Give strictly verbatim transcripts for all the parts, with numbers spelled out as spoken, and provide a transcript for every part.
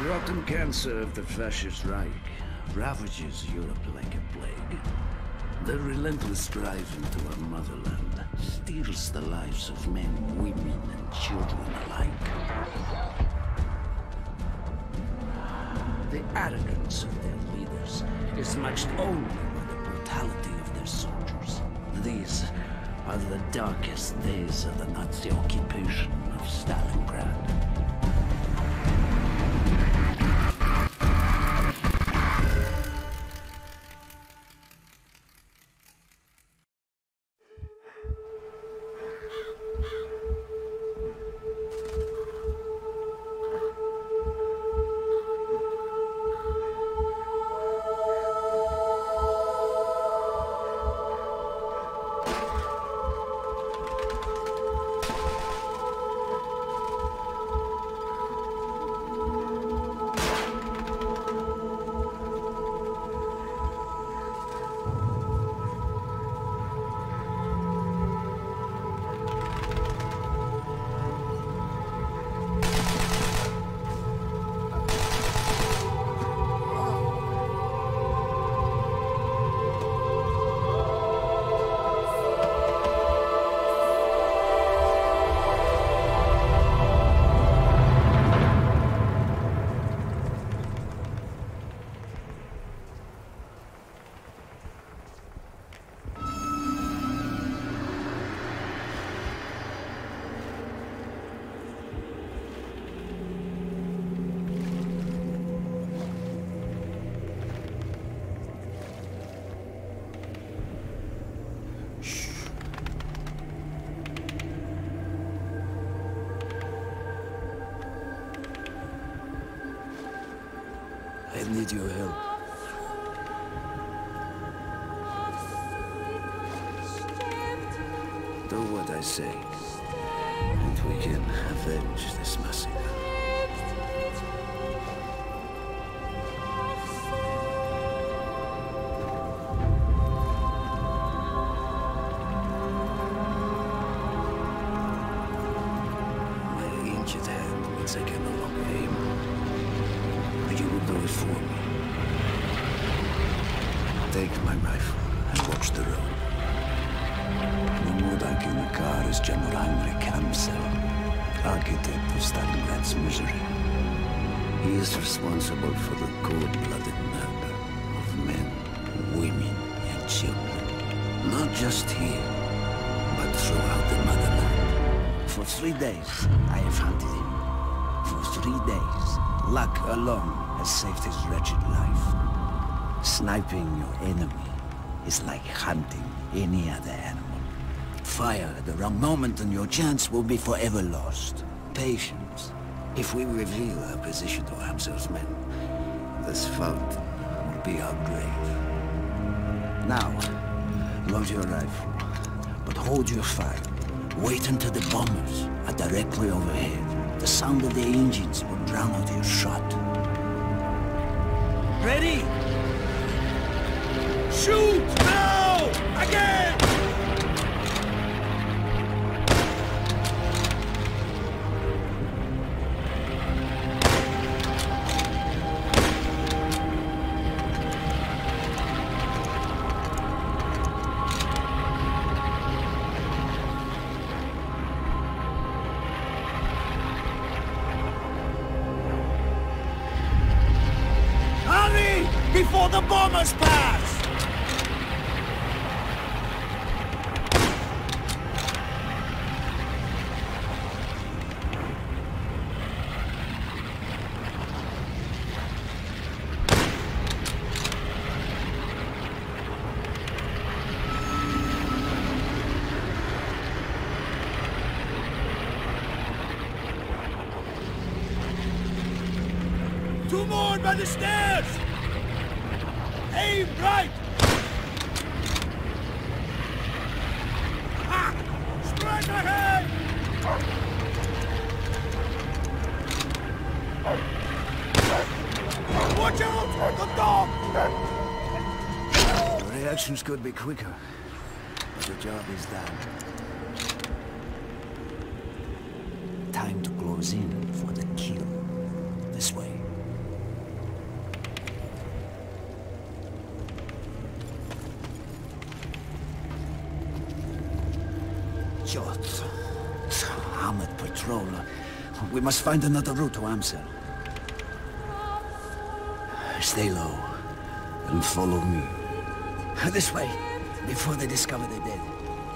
rotten cancer of the fascist Reich ravages Europe like a plague. The relentless drive into our motherland steals the lives of men, women, and children alike. The arrogance of their leaders is matched only by the brutality of their soldiers. These are the darkest days of the Nazi occupation of Stalingrad. I need your help. Do what I say, and we can avenge this massacre. My injured hand means I can no longer aim. You will do it for me. Take my rifle and watch the road. Mudak in the car is General Heinrich Amsel, architect of Stalingrad's misery. He is responsible for the cold-blooded murder of men, women, and children. Not just here, but throughout the motherland. For three days, I have hunted him. For three days, luck alone has saved his wretched life. Sniping your enemy is like hunting any other animal. Fire at the wrong moment and your chance will be forever lost. Patience. If we reveal our position to Amsel's men, this fault will be our grave. Now, load your rifle, but hold your fire. Wait until the bombers are directly overhead. The sound of the engines will drown out your shot. Ready? Shoot! Now! Again! Before the bombers pass! Two more by the stairs! Aim right! Ah! Straight ahead! Watch out! The dog! The reactions could be quicker, but the job is done. Time to close in for the kill. This way. idiots. Armored patrol. We must find another route to Amsel. Stay low and follow me. This way, before they discover they're dead.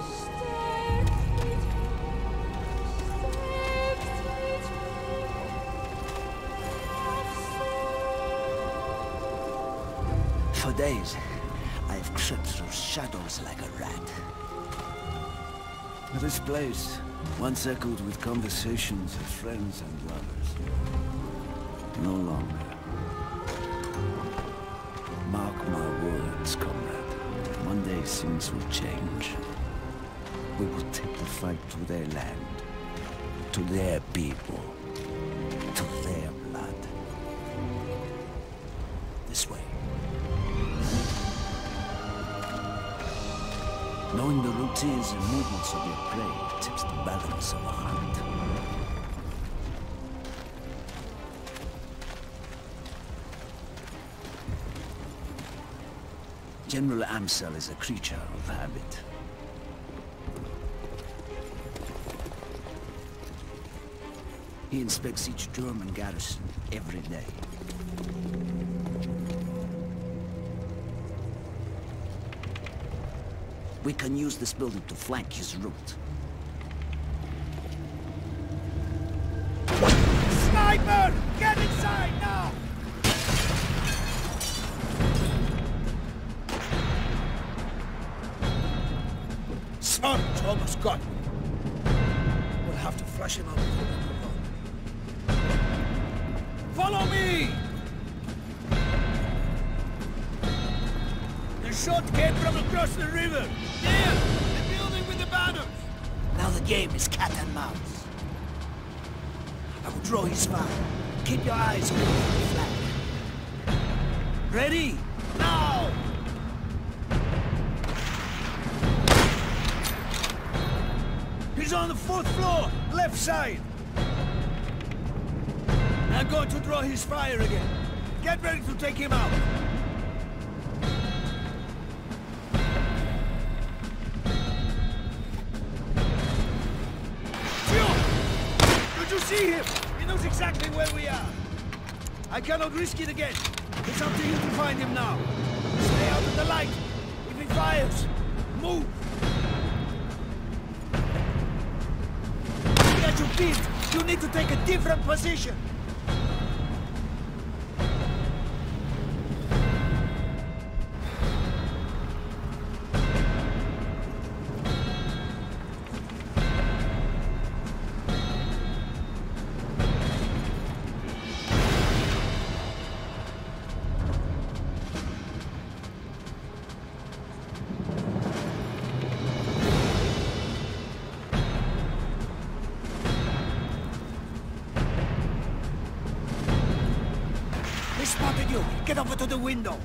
For days, I've crept through shadows like a rat. This place once echoed with conversations of friends and lovers. No longer. Mark my words, comrade. One day things will change. We will take the fight to their land, to their people, to their blood. This way. Knowing the routines and movements of your prey tips the balance of a hunt. General Amsel is a creature of habit. He inspects each German garrison every day. We can use this building to flank his route. Sniper! Get inside now! Sargent almost got me. We'll have to flush him out before we move on. Follow me! The shot came from across the river. There! The building with the banners! Now the game is cat and mouse. I will draw his fire. Keep your eyes open for the flank. Ready? Now! He's on the fourth floor, left side. I'm going to draw his fire again. Get ready to take him out. Did you see him? He knows exactly where we are. I cannot risk it again. It's up to you to find him now. Stay out of the light. If he fires, move. Get your feet. You need to take a different position. Spotted you! Get over to the window!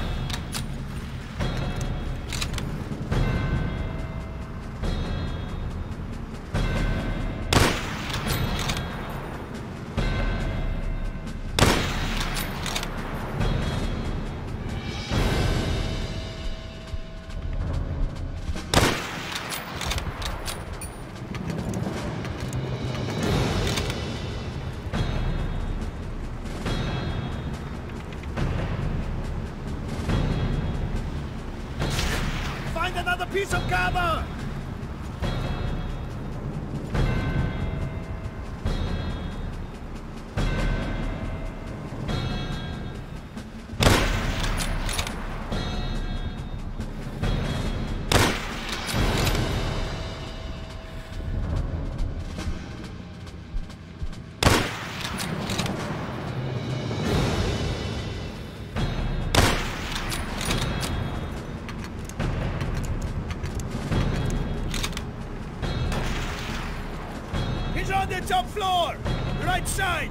Another piece of cover! On the top floor! Right side!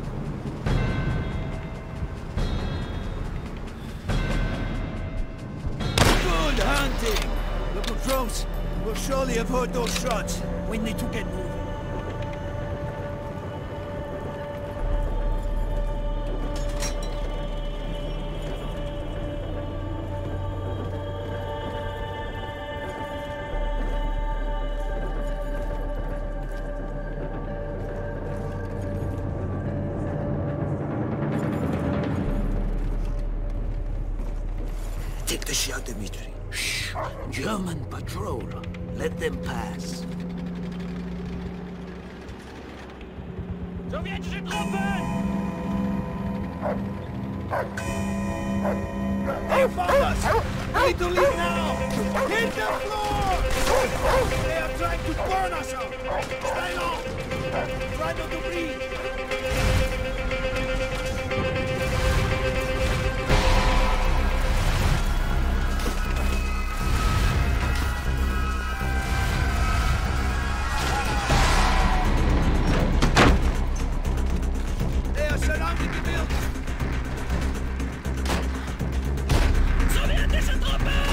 Good hunting! The patrols will surely have heard those shots. We need to get moving. Dimitri. Shh! German patrol. Let them pass. Sowjetische Truppen! They found us! We need to leave now! Hit the floor! They are trying to burn us out! Stay low! Try not to breathe! They are surrounding the building! Sowjetische Truppen!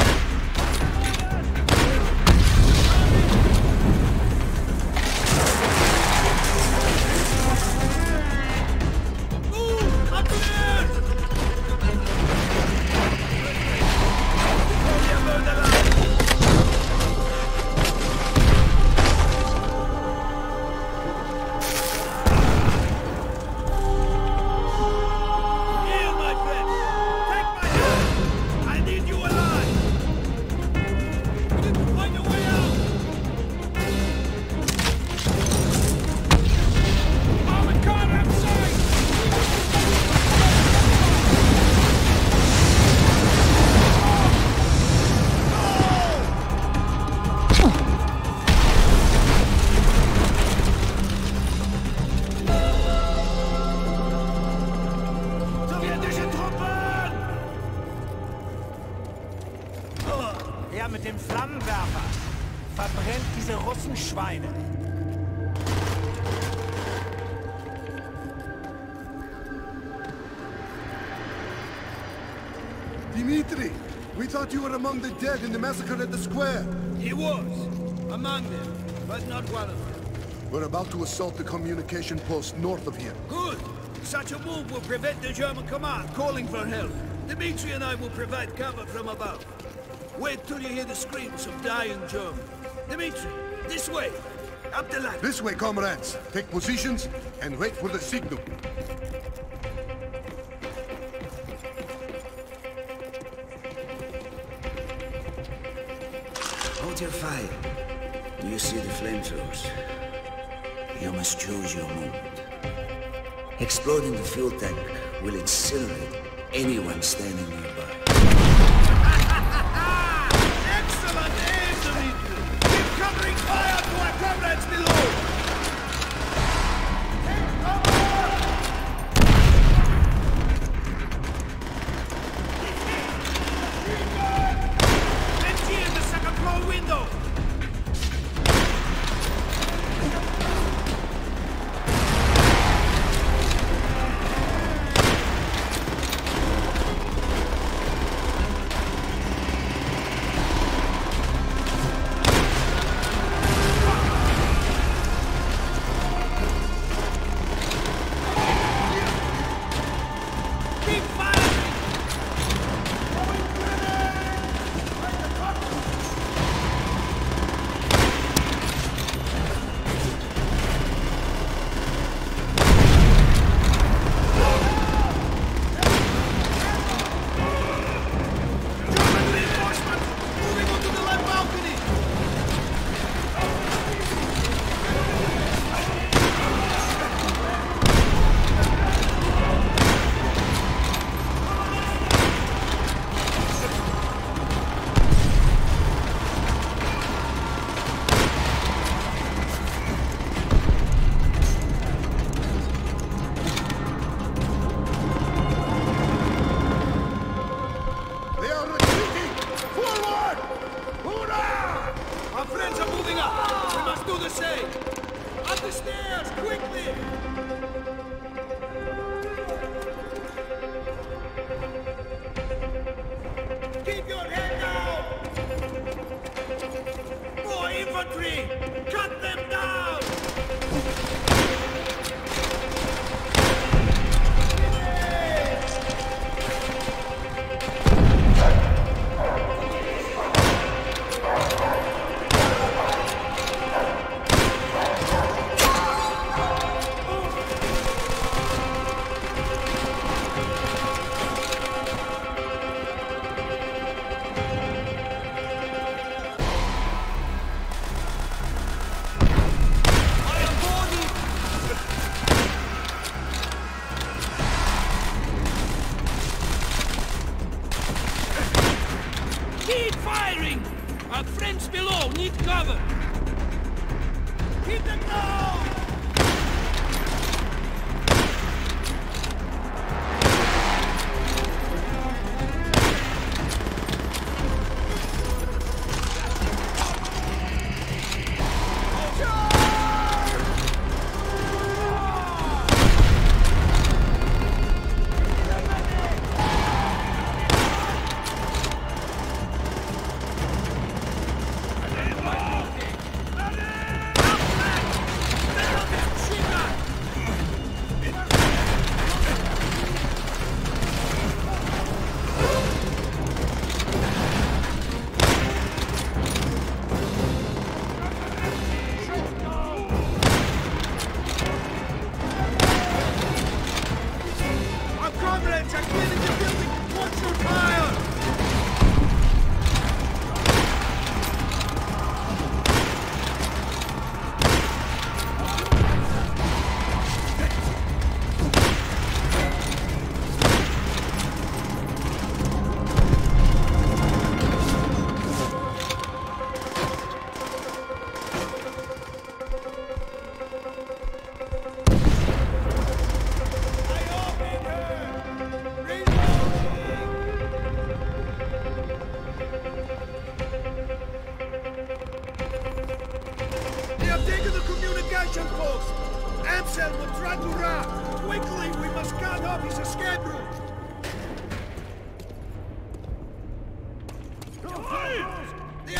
Der mit dem Flammenwerfer verbrennt diese Russenschweine. Dimitri, we thought you were among the dead in the massacre at the square. He was. Among them, but not one of them. We're about to assault the communication post north of here. Good. Such a move will prevent the German command calling for help. Dimitri and I will provide cover from above. Wait till you hear the screams of dying German. Dimitri, this way. Up the ladder. This way, comrades. Take positions and wait for the signal. Hold your fire. Do you see the flamethrowers? You must choose your moment. Exploding the fuel tank will incinerate anyone standing nearby. Excellent aim, Dimitri! Keep covering fire to our comrades below! Take cover! Let's see in the second floor window! Our friends below need cover! Hit them now! Quickly, we must cut off his escape route! The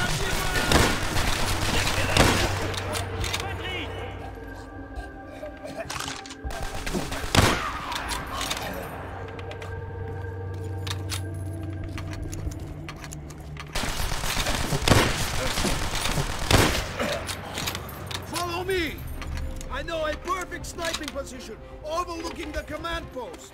Follow me! I know a perfect sniping position, overlooking the command post.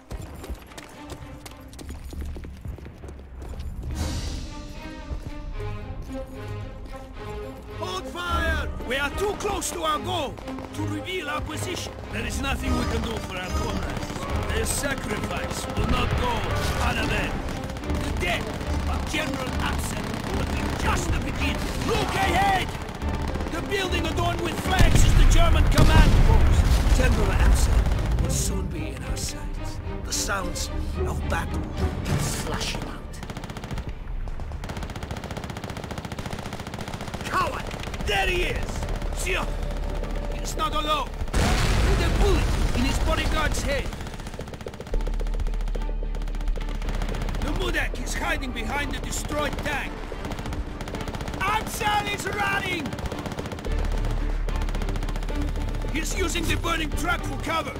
Hold fire! We are too close to our goal to reveal our position. There is nothing we can do for our comrades. Their sacrifice will not go unavenged. The death of General Absen will be just the beginning. Look ahead! The building adorned with flags is the German command post. General Absen will soon be in our sights. The sounds of battle will flash him out. Coward! There he is! Sure! He's not alone. With a bullet in his bodyguard's head. The Mudak is hiding behind the destroyed tank. Absen is running! He's using the burning truck for cover.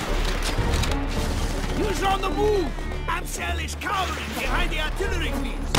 He's on the move! Absen is cowering behind the artillery fields.